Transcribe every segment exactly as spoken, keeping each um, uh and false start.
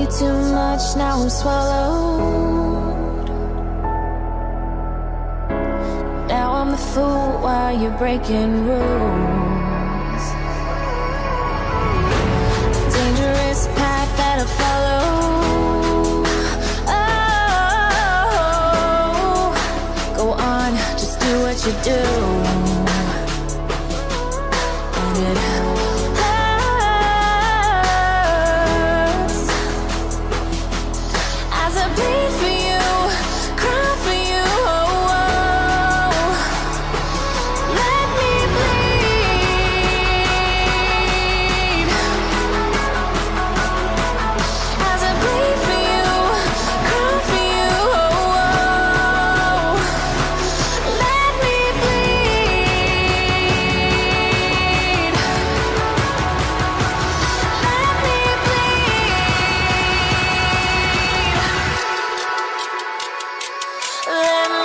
too much, now I'm swallowed. Now I'm the fool while you're breaking rules. Dangerous path that I follow. Oh, go on, just do what you do. And it hurts as I bleed for you, cry for you. Oh, oh. Let me bleed as I bleed for you, cry for you. Oh, oh. Let me bleed. Let me bleed. Let me.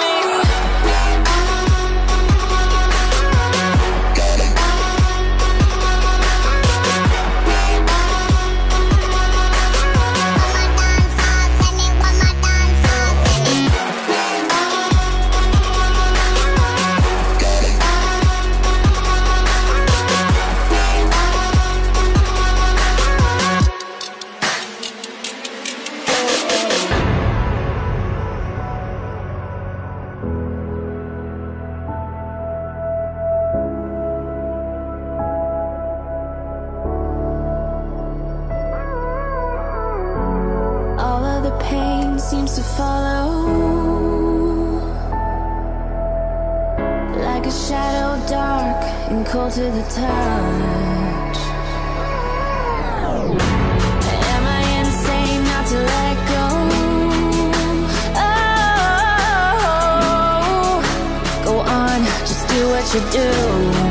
All of the pain seems to follow, like a shadow, dark and cold to the touch. Am I insane not to let go? Oh, go on, just do what you do.